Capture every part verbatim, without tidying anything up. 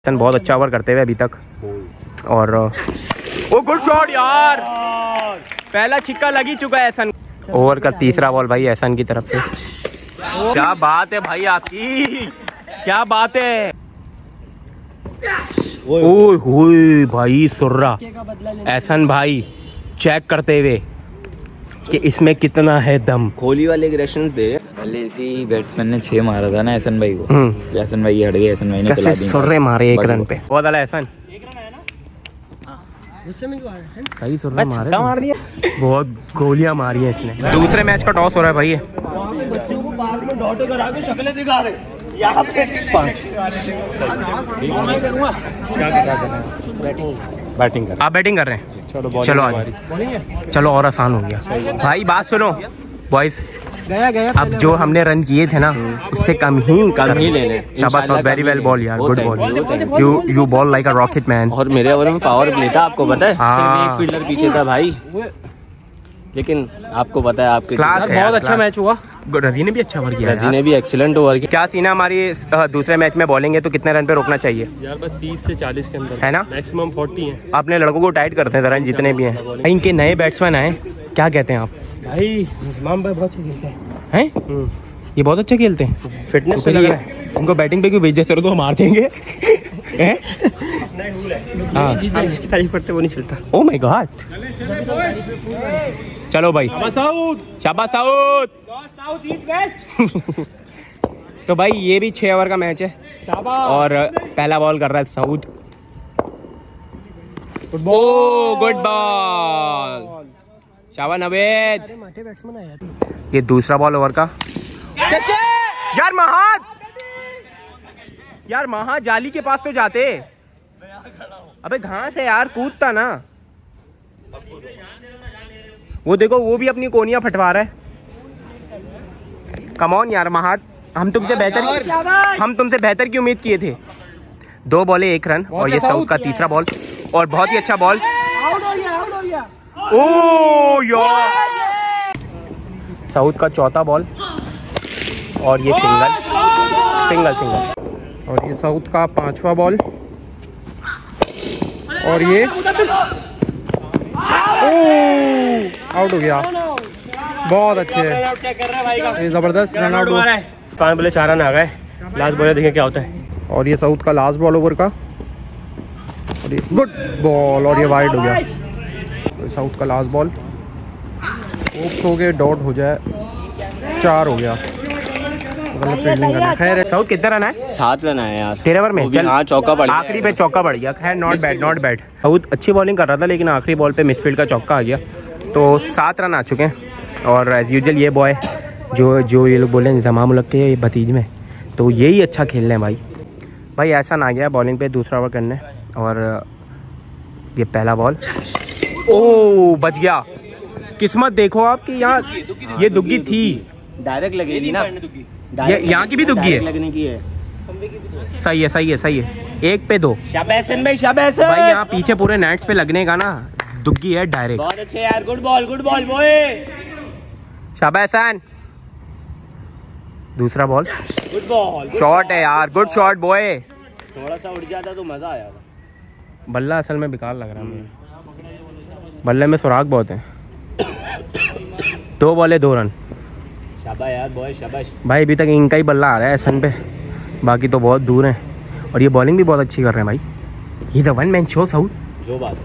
बहुत अच्छा ओवर करते हुए अभी तक। और ओ गुड शॉट यार, पहला छिक्का लग ही चुका है एहसन। ओवर का तीसरा बॉल भाई एहसन की तरफ से। क्या बात है भाई आपकी, क्या बात है। ओए होए भाई सुर्रा एहसन भाई चेक करते हुए कि इसमें कितना है दम। कोहली वाले एग्रेशंस दे पहले इसी बैट्समैन ने छह मारा था ना एहसन भाई को। एहसन भाई हट गए, एहसन भाई ने कैसे सुर्रे मारे एक रन पे। बहुत वाला एहसन सही सुर्रा मारे, मार दिया। बहुत गोलियां मारी है इसने। दूसरे मैच का टॉस हो रहा है भाई। बच्चों को पार्क में डॉट करा के शक्लें दिखा रहे यहाँ पे बैटिंग बैटिंग कर आप बैटिंग कर रहे हैं। चलो चलो आज चलो और आसान हो गया भाई। बात सुनो बॉयज, गया गया अब जो हमने रन किए थे ना उससे कम ही कम ही लेने। शाबाश, वेरी वेल बॉल यार, good ball. You you ball like a rocket man. और मेरे ओवर में पावर नहीं था, आपको पता है। सिर्फ एक फील्डर पीछे था भाई, लेकिन आपको पता है आपके क्लास है। बहुत अच्छा मैच हुआ। रजी ने भी अच्छा ओवर किया, रजी ने भी एक्सीलेंट ओवर किया। क्या सीन है हमारी दूसरे मैच में बॉलिंग है तो कितने रन पे रोकना चाहिए यार? बस तीस से चालीस के अंदर है ना, मैक्सिमम चालीस है। अपने लड़कों को टाइट करते हैं रन जितने भी हैं। इनके नए बैट्समैन आए, क्या कहते हैं आप? भाई इमाम भाई बहुत अच्छे खेलते हैं। हैं ये बहुत अच्छे खेलते हैं, फिटनेस से लग रहा है। उनको बैटिंग पे क्यों भेज देते, तो हम मार देंगे। हाँ जिसकी तारीफ करते वो नहीं चलता। Oh my god. चलो भाई शाबाश साउथ साउथ ईस्ट वेस्ट। तो भाई ये भी छह ओवर का मैच है और पहला बॉल कर रहा है साउथ। ओ गुड बॉल, शाबाश नवेद। ये दूसरा बॉल ओवर का। यार महा यार महा जाली के पास तो जाते। अबे घास है यार, कूदता ना। वो देखो वो भी अपनी कोनियां फटवा रहा है। कम ऑन यार महा, हम तुमसे बेहतर हम तुमसे बेहतर की उम्मीद किए थे। दो बॉले एक रन और ये साउथ का तीसरा बॉल और बहुत ही अच्छा बॉल। ओ यार साउथ का चौथा बॉल और ये सिंगल सिंगल सिंगल और ये साउथ का पांचवा बॉल और ये आउट हो गया। बहुत अच्छे है, जबरदस्त रन आउट हुआ। पांच बॉले चार रन आ गए, लास्ट बॉल देखें क्या होता है। और ये साउथ का लास्ट बॉल ओवर का और ये गुड बॉल और ये वाइड हो गया। तो साउथ का लास्ट बॉल ओप्स हो गए, डॉट हो जाए, चार हो गया। फील्डिंग करना खैर। साउथ कितना रन है? सात रन आए यार तेरह ओवर में। हाँ चौका बढ़ गया, आखिरी पे चौका बढ़ गया। खैर not bad not bad. South अच्छी बॉलिंग कर रहा था लेकिन आखिरी बॉल पे मिसफील्ड का चौका आ गया। तो सात रन आ चुके हैं और एज यूजुअल ये बॉय जो जो ये लोग बोले हैं जमा मुल्क के भतीज में, तो यही अच्छा खेल रहे हैं भाई। भाई एहसन आ गया बॉलिंग पे दूसरा ओवर करने और ये पहला बॉल। ओ बच गया। किस्मत देखो आपकी, यहाँ ये दुग्गी थी, डायरेक्ट लगेगी ना। ये यहाँ की भी दुग्गी है। लगने की है। सही है सही है सही है, एक पे दो। शाबाश भाई शाबाश भाई यहाँ पीछे पूरे नेट्स पे लगने का ना दुग्गी है डायरेक्ट। बहुत अच्छे यार, good ball good ball boy, शाबाश। दूसरा बॉल गुड बॉल, शॉट है यार, गुड शॉट बॉय। थोड़ा सा उड़ जाता तो मजा आया था। बल्ला असल में बेकार लग रहा है मुझे, बल्ले में सुराग बहुत है। दो बॉले दो रन। शाबाश यार बॉय शाबाश। भाई अभी तक इनका ही बल्ला आ रहा है सन पे, बाकी तो बहुत दूर हैं। और ये बॉलिंग भी बहुत अच्छी कर रहे हैं भाई। ये the one man show South. जो बात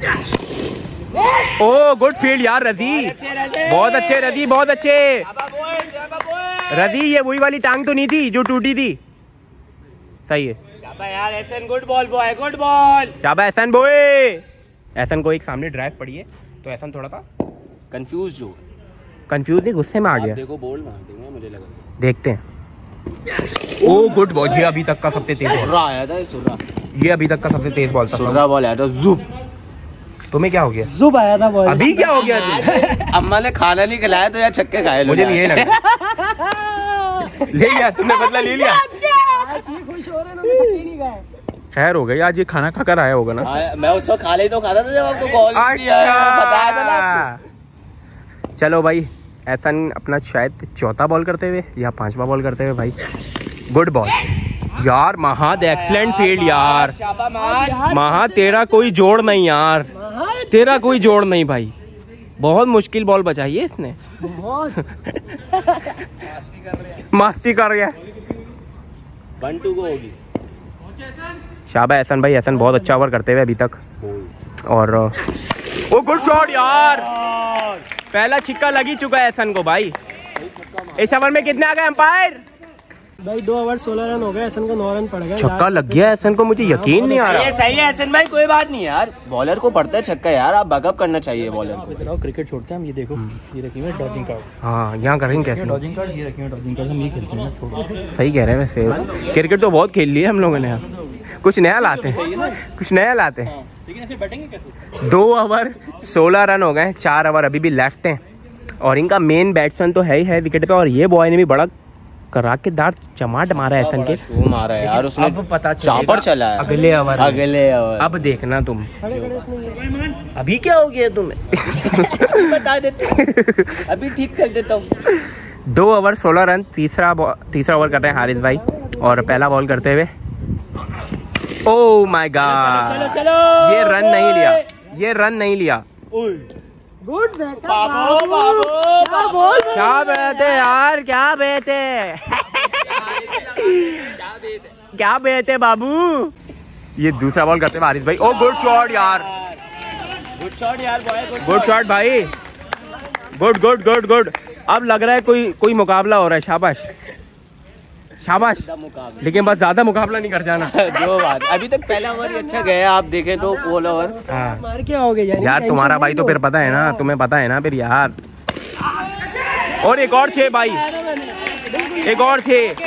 ओ गुड फील्ड यार रजी, बहुत अच्छे रजी, बहुत अच्छे रजी। ये वही वाली टांग तो नहीं थी जो टूटी थी। सही है शाबाश यार Ehsan, good ball boy good ball. शाबाश एहसन बॉय। एहसन को एक सामने ड्राइव पड़ी है तो एहसन थोड़ा सा कंफ्यूज जो कंफ्यूज नहीं, गुस्से में आ गया। देखो बोल मार देंगे मुझे लगा। देखते हैं। ओ गुड बॉल, ये अभी तक का सबसे तेज बॉल आया था। सुर्रा ये अभी तक का सबसे तेज बॉल था। सुर्रा बॉल आया था, जुप। तुम्हें क्या हो गया? जुब आया था बॉल। अभी क्या हो गया? अम्मा ने खाना नहीं खिलाया तो यार छक्के खाए। मुझे भी यही लगा। ले लिया तुमने, बदला ले लिया। खुश हो रहे हैं, छक्के नहीं गए। खैर हो गई, आज ये खाना खाकर आया होगा ना। आ, मैं उस वक्त खा ले तो खाता था जब आपको कॉल किया, बताया था ना आपको। चलो भाई एहसन अपना शायद चौथा बॉल करते हुए या पांचवा बॉल करते हुए भाई, गुड बॉल। यार महाद एक्सीलेंट फील्ड यार। महा तेरा कोई जोड़ नहीं यार, तेरा कोई जोड़ नहीं भाई। बहुत मुश्किल बॉल बचाई है इसने। मस्ती कर गया। वन टू को होगी। शाबाश एहसन भाई, एहसन बहुत अच्छा ओवर करते हुए अभी तक। और ओ गुड शॉट यार, पहला छिक्का लग ही चुका है एहसन को भाई। इस ओवर में कितने आ गए अंपायर? भाई दो ओवर सोलह रन हो गए, एहसन को नौ रन पड़ गए। छक्का लग गया एहसन को, मुझे यकीन नहीं आ रहा। ये सही है एहसन भाई, कोई बात नहीं यार, बॉलर को पड़ता है छक्का यार, आप बैकअप करना चाहिए बॉलर को। क्रिकेट छोड़ते हैं हम, ये देखो ये रखी है डॉजिंग कार्ड। हाँ यहाँ करेंगे कैसे डॉजिंग कार्ड, ये रखी है डॉजिंग कार्ड, हम ये खेलते हैं। छोड़ो, सही कह रहे हैं वैसे, क्रिकेट तो बहुत खेल लिया हम लोगों ने। कुछ नया लाते हैं, कुछ नया लाते हैं। लेकिन ऐसे बैटिंग कैसे? दो ओवर सोलह रन हो गए, चार ओवर अभी भी लेफ्ट हैं। और इनका मेन बैट्समैन तो है ही है विकेट पे, और ये बॉय ने भी बड़ा कराकेदार चमाट मारा है एहसन के। शो मारा है यार उसने, अब पता चापर चला है अगले ओवर, अगले ओवर। अब देखना तुम अभी क्या हो गया तुम्हें। बता देते, अभी ठीक कर देता हूँ। दो ओवर सोलह रन, तीसरा तीसरा ओवर कर रहे हैं हारिस भाई, और पहला बॉल करते हुए ओह माय गॉड, चलो चलो, ये रन नहीं लिया, ये रन नहीं लिया। गुड बाबू बाबू क्या बेटे यार, क्या बेटे, क्या बेटे बाबू। ये दूसरा बॉल करते हुए हारिस भाई, ओ गुड शॉट यार, गुड शॉट यार बॉय, गुड शॉट भाई, गुड गुड गुड गुड। अब लग रहा है कोई कोई मुकाबला हो रहा है। शाबाश शाबाश, लेकिन बस ज्यादा मुकाबला नहीं कर जाना। जो बात, अभी तक पहला ओवर ही अच्छा गया, आप देखें तो पोल ओवर। हाँ मार के आओगे यार, यार तुम्हारा भाई तो फिर पता है ना, तुम्हें पता है ना फिर यार। और एक और छह भाई, एक और छह,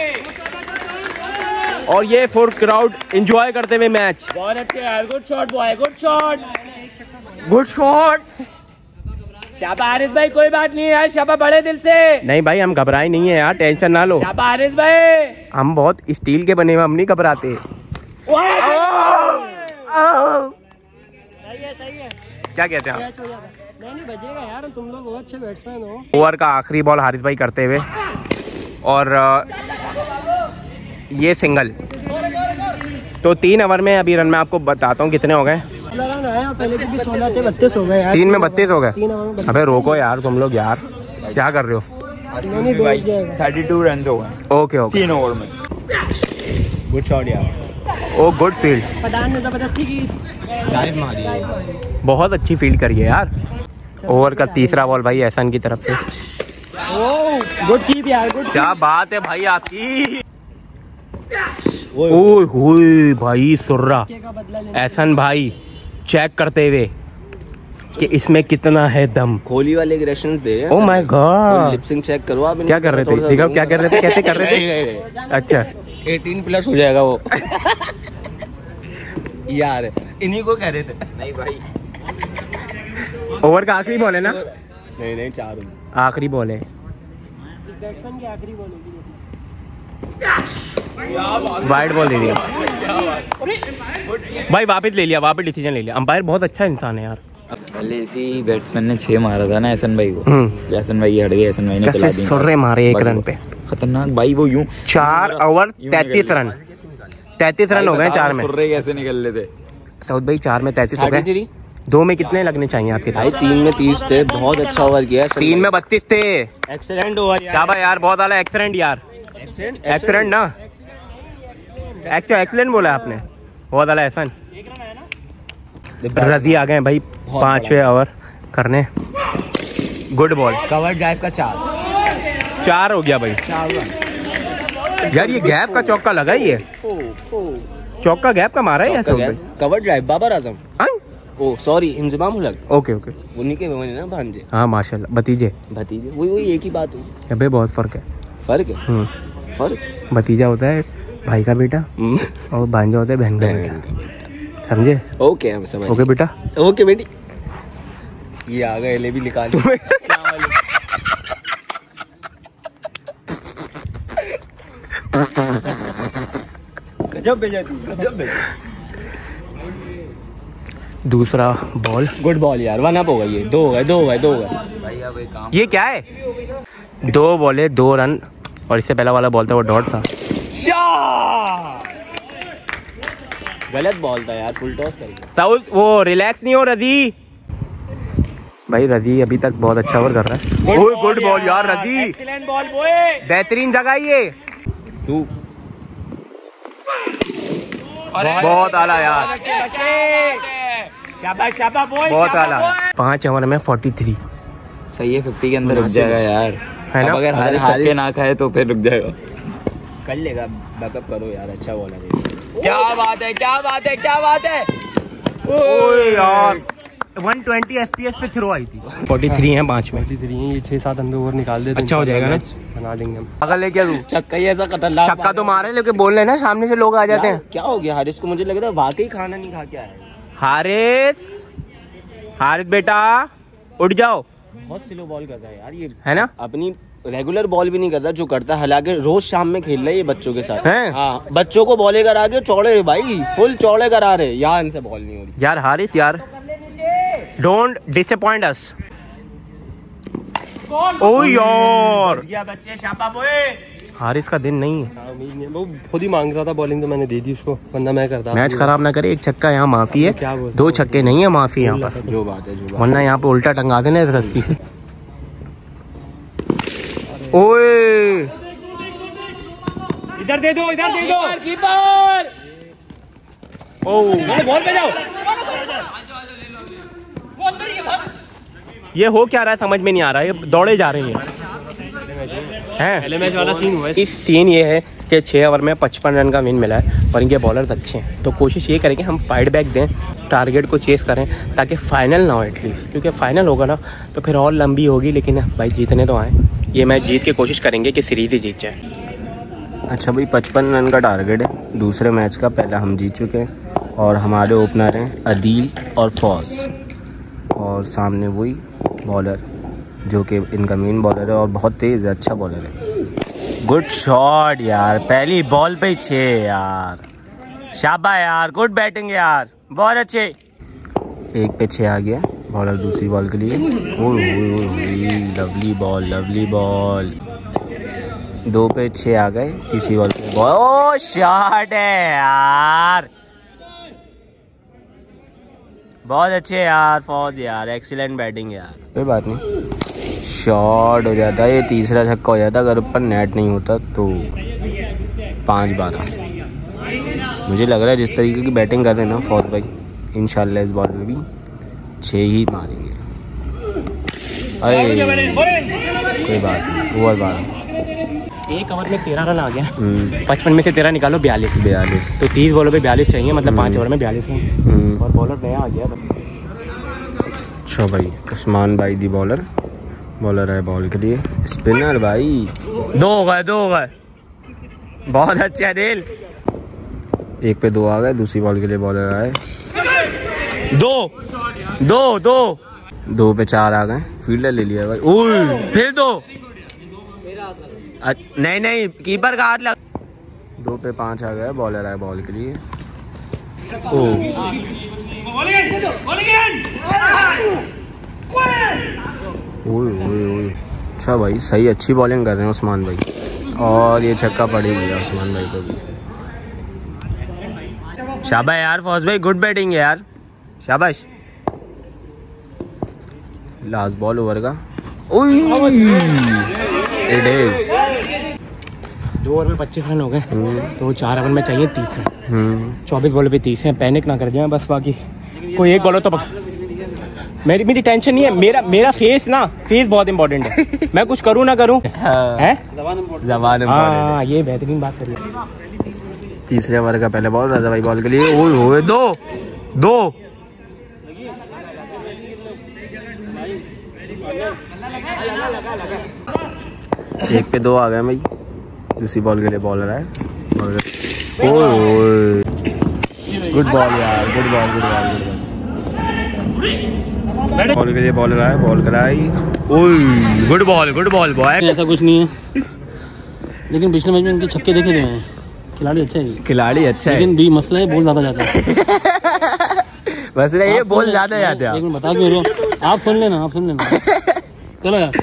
और ये फॉर क्राउड एंजॉय करते हुए मैच। बहुत अच्छे यार, good shot boy, good shot, good shot. शाबाश हारिस भाई, कोई बात नहीं यार, शाबाश बड़े दिल से। नहीं भाई हम घबराए नहीं है यार, टेंशन ना लो। शाबाश हारिस भाई, हम बहुत स्टील के बने हुए, हम नहीं घबराते। सही है सही है, क्या कहते हैं आप? कैच हो जाता है। नहीं नहीं बजेगा यार, तुम लोग बहुत अच्छे बैट्समैन हो। ओवर का आखिरी बॉल हारिस भाई करते हुए, और ये सिंगल। तो तीन ओवर में अभी रन मैं आपको बताता हूँ कितने हो गए। रन आया, पहले के भी सोलह थे, बत्तीस हो गए यार। तीन में बत्तीस हो गए। तीन ओवर में अबे रोको यार तुम लोग यार, क्या कर रहे हो? नहीं डूब जाएगा। थर्टी टू रन हो गए ओके ओके, तीन ओवर में। गुड शॉट यार, ओ गुड फील्ड, पठान ने जबरदस्ती की, डाइव मारी है। बहुत अच्छी फील्ड करी है यार। ओवर का तीसरा बॉल भाई एहसन की तरफ से। गुड कीप यार, गुड। क्या बात है भाई आपकी। ओए होए भाई सुर्रा, का बदला लेना। एहसन भाई चेक करते हुए कि इसमें कितना है दम। कोहली वाले एग्रेशंस दे रहे हैं। Oh my god, lip sync check करो आप। क्या कर रहे थे? दिखाओ क्या कर रहे थे, कैसे कर रहे थे? अच्छा अठारह प्लस हो जाएगा वो। यार इन्हीं को कह रहे थे। नहीं भाई, ओवर का आखिरी बॉल है ना? नहीं नहीं, चार आखिरी बॉल है। बैट्समैन की आखिरी बॉल होगी। वाइड बॉल दे दिया भाई, वापस ले लिया, वापस डिसीजन ले लिया। अंपायर बहुत अच्छा इंसान है यार। पहले इसी बैट्समैन ने छह मारा था ना एहसन भाई को, हम्म। एहसन भाई हट गए, एहसन भाई ने कैसे पिला दी। सुर्रे मारे एक रन पे, खतरनाक भाई वो यूं चार ओवर तैतीस रन, तैतीस रन हो गए चार में। सुर्रे कैसे निकल रहे थे साउथ भाई चार में तैतीस हो गए। दो में कितने लगने चाहिए आपके भाई? साथ? तीन में तीस थे, बहुत अच्छा ओवर किया। तीन में बत्तीस थे। एक्सीलेंट ओवर यार। क्या भाई यार, बहुत आला एक्सीलेंट यार, एक्सीलेंट एक्सीलेंट ना, एक्चुअली एक्सीलेंट बोला आपने, बहुत आला एहसन। रजी आ गए भाई पांचवे ओवर करने। गुड बॉल, कवर ड्राइव का चार चार हो गया भाई। चार रन यार ये गैप का चौका लगा ही है, चौका गैप का मारा है या भाई? Cover drive Babar Azam. Oh sorry, Inzamam उलग। ओके ओके, उन्हीं के बने ना भांजे। हाँ माशाल्लाह, भतीजे। भतीजे, वही वही एक ही बात हुई। अबे बहुत फर्क है। फर्क है, हम्म, फर्क। भतीजा होता है भाई का बेटा, और भांजा होता है बहन का बेटा, समझे? ओके हम समझ। ओके बेटा, ओके बेटी। ये आ गए, ले भी निकाल। गजब बेइज्जती, गजब बेइज्जती। दूसरा बॉल, गुड बॉल यार, वन अप हो गई। ये दो हो गए, दो हो गए, दो हो गए। ये क्या है? दो बॉले दो रन, और इससे पहला वाला बॉल था वो डॉट था। गलत बॉल था यार, फुल टॉस कर गया। साउथ वो रिलैक्स नहीं हो रजी भाई। रजी अभी तक बहुत अच्छा ओवर कर रहा है। ओए गुड बॉल यार रजी, एक्सीलेंट बॉल बॉय, बेहतरीन जगह ये तू बहुत आला यार, शाबाश शाबाश बॉय, बहुत आला। पांच ओवर में फोर्टी थ्री सही है, फिफ्टी के अंदर रुक जाएगा यार, है ना? अब अगर हारिस छक्के ना खाए तो फिर रुक जाएगा। कर लेगा, बैकअप करो यार, अच्छा बॉलर है। क्या बात है, क्या बात है, क्या बात है। ओए यार वन ट्वेंटी एफपीएस पे थ्रो आई थी। फोर्टी थ्री है पांच में, ये छह सात अंदर ओवर निकाल दे, अच्छा हो जाएगा ना, बना देंगे हम। अगर ले क्या तू छक्का ही ऐसा खतरनाक छक्का तो मारे, लेकिन बोल रहे ना सामने से लोग आ जाते हैं। क्या हो गया हारिस को, मुझे लग रहा है वाकई खाना नहीं खा के आया। हारिस हारिस बेटा उठ जाओ। बहुत स्लो बॉल कर रहा है यार ये, है ना? अपनी रेगुलर बॉल भी नहीं करता जो करता है, हालांकि रोज शाम में खेल रहा है ये बच्चों के साथ। हैं? हाँ, बच्चों को बॉले करा के चौड़े भाई, फुल चौड़े करा रहे यार, इनसे बॉल नहीं हो रही यार। हारिस यार डोंट डिसअपॉइंट अस। ओ यार बच्चे शाबाश बॉय। हारिस का दिन नहीं है। हाँ, उम्मीद नहीं है। वो खुद ही मांग रहा था बॉलिंग, तो मैंने दे दी उसको, वरना मैं करता। मैच खराब ना करे, एक छक्का यहाँ माफी है, क्या बोलते दो छक्के नहीं है माफी यहाँ पर, जो बात है, जो बात वरना यहाँ पे उल्टा टंगा देने रस्सी से। ओए इधर दे दो, इधर दे दो, कीपर ओ बॉल पे जाओ। ये हो क्या रहा है समझ में नहीं आ रहा है, ये दौड़े जा रहे हैं हैं। पहले मैच वाला सीन हुआ है। इस सीन ये है कि छः ओवर में पचपन रन का विन मिला है और इनके बॉलर्स अच्छे हैं, तो कोशिश ये करें कि हम फाइट बैक दें, टारगेट को चेस करें, ताकि फाइनल ना हो एटलीस्ट, क्योंकि फाइनल होगा ना तो फिर और लंबी होगी, लेकिन भाई जीतने तो आए। ये मैच जीत के कोशिश करेंगे कि सीरीज ही जीत जाए। अच्छा भाई, पचपन रन का टारगेट है दूसरे मैच का, पहला हम जीत चुके हैं और हमारे ओपनर हैं अदील और फौज, और सामने वही बॉलर जो कि इनका मेन बॉलर है और बहुत तेज़ है, अच्छा बॉलर है। गुड शॉट यार, पहली बॉल पे ही छः यार, शाबाश यार, गुड बैटिंग यार, बहुत अच्छे। एक पे छः आ गया बॉलर दूसरी बॉल के लिए। ओए ओए ओए, लवली बॉल, लवली बॉल। दो पे छः आ गए तीसरी बॉल पे बॉल। ओ शॉट है यार, बहुत अच्छे यार फौज यार, एक्सीलेंट बैटिंग यार, कोई बात नहीं। शॉट हो जाता है, ये तीसरा छक्का हो जाता अगर ऊपर नेट नहीं होता तो। पाँच बारह मुझे लग रहा है जिस तरीके की बैटिंग कर रहे हैं ना फौज भाई, इंशाल्लाह इस बॉल में भी छः ही मारेंगे। अरे कोई बात नहीं, ओवर बारह। एक ओवर में तेरह रन आ गया, पचपन में से तेरह निकालो बयालीस, बयालीस तो तीस बॉलों पे बयालीस चाहिए, मतलब पाँच ओवर में बयालीस है और बॉलर नया आ गया। अच्छा भाई, उस्मान भाई दी बॉलर, बॉलर है बॉल के लिए, स्पिनर भाई। दो हो गए, दो हो गए, बहुत अच्छे है दिल। एक पे दो आ गए, दूसरी बॉल के लिए बॉलर आए। दो दो दो दो पे चार आ गए, फील्डर ले लिया भाई। ओह फिर दो, नहीं नहीं कीपर का हाथ लग। दो पे पाँच आ गए, बॉलर आए बॉल के लिए। ओह अच्छा भाई, सही अच्छी बॉलिंग कर रहे हैं उस्मान भाई, और ये छक्का पड़ ही गया उस्मान भाई को भी। शाबाश यार फौज भाई, गुड बैटिंग है यार, शाबाश। लास्ट बॉल ओवर का, इट इज। दो ओवर में पच्चीस रन हो गए, तो चार ओवर में चाहिए तीस रन, चौबीस बॉलों पे तीस है। पैनिक ना कर जाए बस, बाकी कोई एक बॉलर तो पक... मेरी मेरी टेंशन नहीं है, मेरा मेरा फेस ना, फेस बहुत इंपॉर्टेंट है। मैं कुछ करूँ ना करूँ है जवान। हाँ, ये बेहतरीन बात करिए। तीसरे ओवर का पहले बॉल राजा भाई बॉल के लिए। ओए होए, दो दो एक पे दो आ गए भाई, दूसरी बॉल के लिए बॉलर है। ओए गुड बॉल यार, good ball, good ball, good ball. Ball के लिए बॉलर आया, बॉल कराई। ओए गुड बॉल, गुड बॉल बॉय। ऐसा कुछ नहीं है, लेकिन पिछले मैच में इनके छक्के देखे थे मैंने, खिलाड़ी अच्छा है, खिलाड़ी अच्छा है, लेकिन भी मसला है बॉल ज्यादा जाता है। मसला ये बॉल ज्यादा जाते हैं। एक मिनट बता क्यों रहे हो आप, सुन लेना, आप सुन लेना। चलो यार,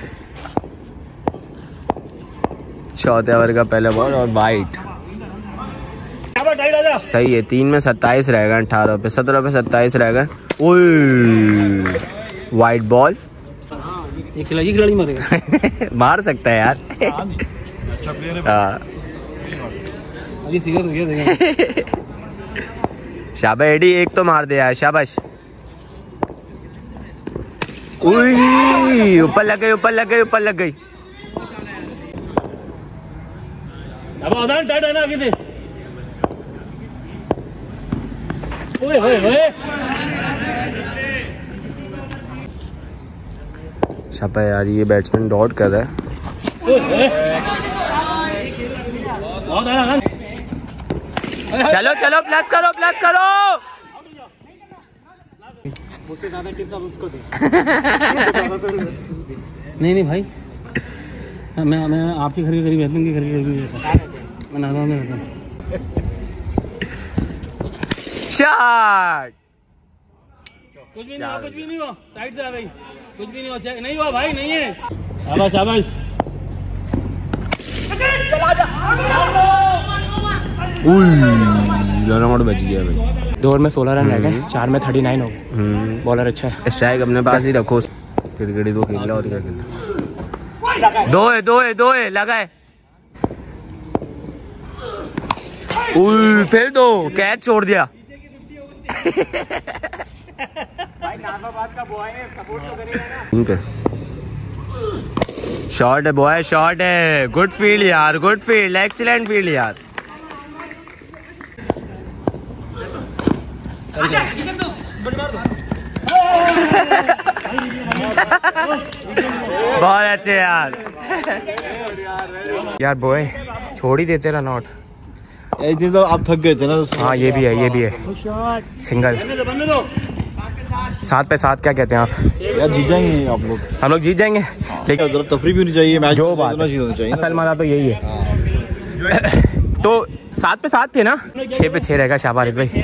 चौथे ओवर का पहला बॉल और वाइट। सही है। तीन में सत्ताईस रह गए, अठारह पे सत्रह पे सत्ताईस रह गए। ओए वाइट बॉल। ये खिलाड़ी खिलाड़ी मारेगा। मार सकता है यार। हाँ अभी सीरियस हो गया देखा। शाबाश एडी, एक तो मार दे यार, शाबाश। उई ऊपर लग गई, ऊपर लग गई, ऊपर लग गई। अब आधार टाइट है ना आगे से। ओए ओए ओए शाबाश यार, ये बैट्समैन डॉट कर रहा है। चलो चलो प्लस करो, प्लस करो। मुझसे ज्यादा टिप्स आप उसको दे। नहीं नहीं भाई, मैं मैं आपके घर के करीब रहता हूँ, घर के करीब रहता हूँ, मैं नागौर में रहता हूँ। शॉट। कुछ भी नहीं हुआ, कुछ भी नहीं हुआ, साइड से आ गई, कुछ भी नहीं हुआ, नहीं हुआ भाई, नहीं है। शाबाश शाबाश। रन बच गया भाई। दो ओवर में सोलह रन रह गए, चार में थर्टी नाइन हो गए। बॉलर अच्छा है। स्ट्राइक अपने पास ही रखो। क्रिकेट तो खेल और क्या खेलना। दो है, दो है, दो है, लगा है। उई, फिर दो, कैच छोड़ दिया। शॉट है बॉय, शॉट है। गुड फील्ड यार, गुड फील्ड, एक्सीलेंट फील्ड यार। बहुत अच्छे यार। यार बॉय छोड़ ही देते रन आउट। एक दिन तो आप थक गए थे ना। हाँ ये भी है, ये भी है। सिंगल। सात पे सात क्या कहते हैं आप? यार जीत जाएंगे आप लोग, हम लोग जीत जाएंगे, लेकिन जरा तफरी भी होनी चाहिए, मैच जो बात होना चाहिए। असल मजा तो यही है। तो सात पे सात थे ना, छह पे छह रहेगा। शाबाश भाई,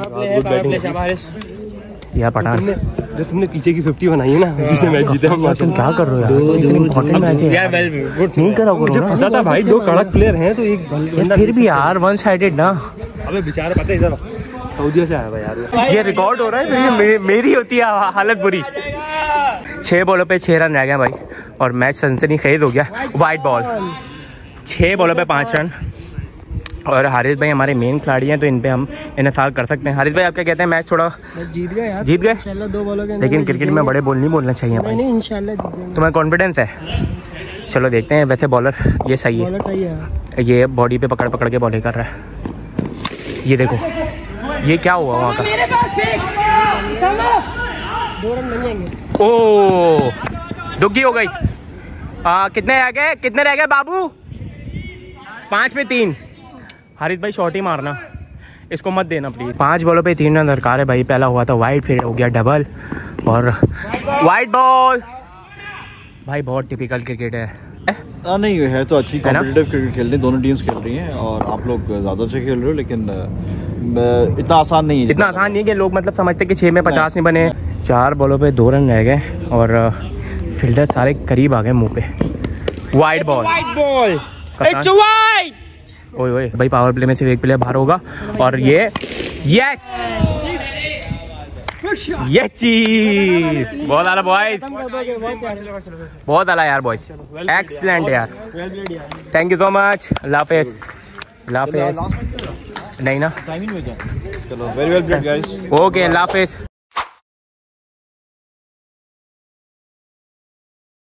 यार पठान जो तुमने पीछे की फिफ्टी बनाई है ना, उसी से मैच जीते हम। तुम क्या कर रहे हो यार? इम्पोर्टेंट मैच है यार, नहीं करा करो ना। पता था भाई दो कड़क प्लेयर हैं तो एक बंदा फिर भी यार वन साइडेड ना। अबे बेचारा पता है इधर सऊदी से आया हुआ यार। ये रिकॉर्ड हो रहा है, तो ये मे, मेरी होती है हालत बुरी। छह बॉलों पे छह रन रह गए भाई, और मैच सनसनी खेज हो गया। वाइट बॉल, छह बॉलों पे पाँच रन। और हारिस भाई हमारे मेन खिलाड़ी हैं, तो इन पे हम इन्हें कर सकते हैं। हारिस भाई आप क्या कहते हैं? मैच थोड़ा जीत गए यार, जीत गए इंशाल्लाह दो बॉलों के अंदर। लेकिन क्रिकेट में बड़े बोल नहीं बोलना चाहिए भाई। नहीं इंशाल्लाह जीत जाएंगे। तुम्हें कॉन्फिडेंस है? चलो देखते हैं। वैसे बॉलर ये सही है, बॉलर सही है। ये बॉडी पे पकड़ पकड़ के बॉलिंग कर रहा है। ये देखो, ये क्या हुआ वहाँ का? दो रन बन जाएंगे। ओ दुग्गी हो गई। आ, कितने रह गए, कितने रह गए बाबू? पाँच में तीन। हारिस भाई शॉट ही मारना, इसको मत देना प्लीज। पांच बॉलों पे तीन रन दरकार है भाई। पहला हुआ था वाइड, फिर हो गया डबल और वाइड बॉल। भाई बहुत टिपिकल क्रिकेट है। आ, नहीं है तो अच्छी कॉम्पिटिटिव क्रिकेट खेल रही है, दोनों टीम्स खेल रही हैं और आप लोग ज़्यादा अच्छे खेल रहे हो, लेकिन आ, इतना आसान नहीं है। इतना आसान नहीं कि लोग मतलब समझते कि छः में पचास नहीं बने। चार बॉलों पे दो रन रह गए और फील्डर सारे करीब आ गए मुंह पे। वाइड बॉल, ओए ओए भाई, पावर प्ले में सिर्फ एक प्लेयर बाहर होगा और ये यस ये चीज बहुत आला बॉयज, बहुत आला यार बॉयज, एक्सीलेंट यार। Thank you so much. अल्लाह हाफिज़। अल्लाह हाफिज़। नहीं ना, चलो very well played guys. Okay अल्लाह हाफिज़।